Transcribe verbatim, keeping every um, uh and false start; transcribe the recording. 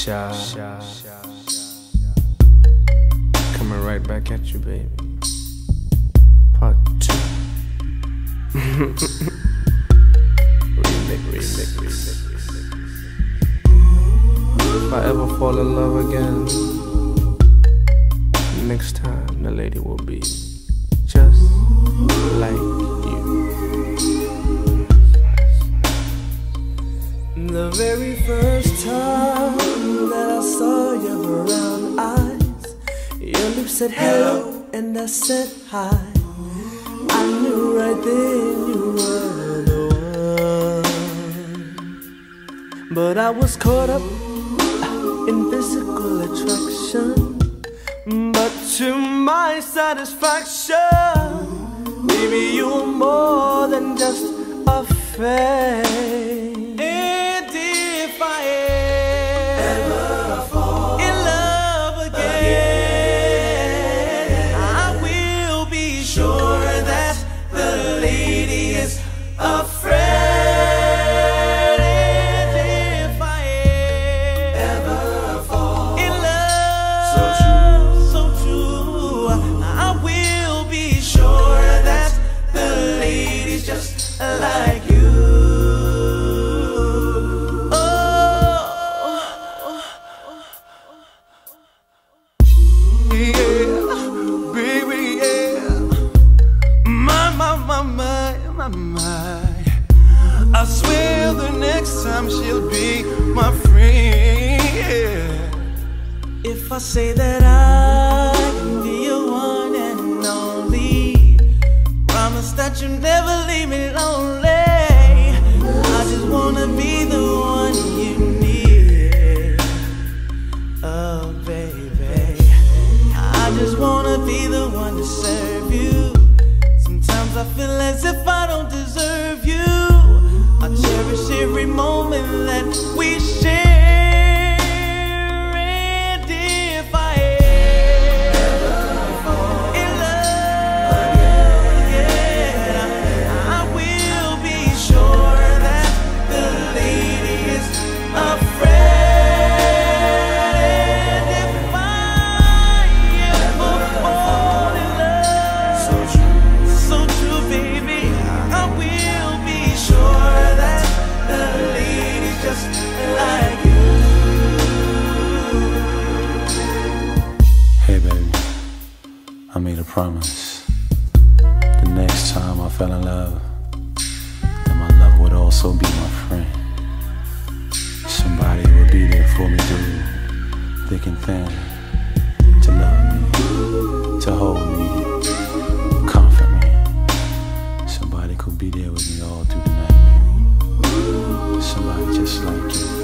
Shai, coming right back at you, baby. Part two. remix, remix, remix, remix. If I ever fall in love again, next time the lady will be just like you. The very first time that I saw your brown eyes, your lips said hello and I said hi. I knew right then you were the one. But I was caught up in physical attraction, but to my satisfaction, baby, you were more than just a face. Like you. Oh, yeah, baby, yeah. My, my, my, my, my, my. I swear the next time she'll be my friend, yeah. If I say that I can be your one and only, promise that you'll never leave me lonely. I just wanna be the one you need. Oh, baby, I just wanna be the one to serve you. Sometimes I feel as if I don't deserve you. I cherish every moment that we share. I made a promise. The next time I fell in love, that my love would also be my friend. Somebody would be there for me through thick and thin, to love me, to hold me, comfort me. Somebody could be there with me all through the night, baby. Somebody just like you.